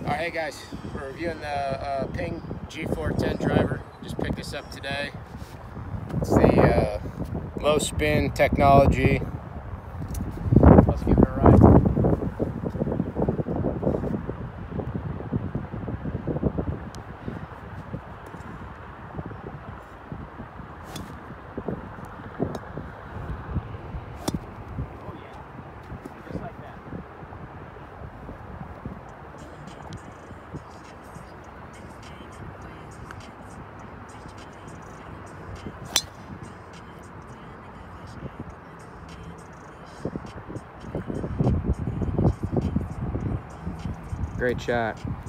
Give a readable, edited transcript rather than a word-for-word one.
Hey guys, we're reviewing the Ping G410 driver. Just picked this up today. It's the low spin technology. Let's give it a ride. Oh yeah, just like that. Great shot.